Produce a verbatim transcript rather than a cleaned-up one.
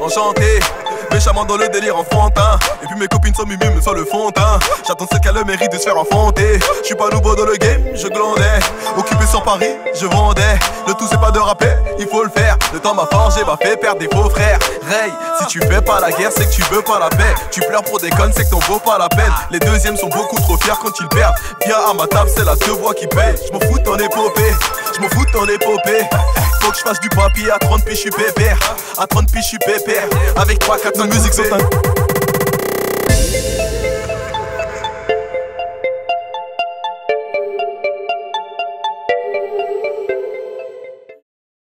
enchanté. Méchamment dans le délire enfantin. Et puis mes copines sont mimimes, me sont le fond de teint. J'attends celle qui a le mérite de se faire enfanter. J'suis pas nouveau dans le game, je glandais. Occupé sur Paris, je vendais. Le tout c'est pas de rapper, il faut le faire. Le temps m'a forgé, m'a fait perdre des faux frères. Ray, si tu fais pas la guerre, c'est que tu veux pas la paix. Tu pleures pour des connes, c'est que t'en vaut pas la peine. Les deuxièmes sont beaucoup trop fiers quand ils perdent. Viens à ma table, c'est la deux voix qui paye. J'm'en fous de ton épopée, j'm'en fous de ton épopée. Faut que je fasse du papier à trente piges, j'suis pépère. À trente piges, j'suis pépère. Avec trois quatre musiques sont un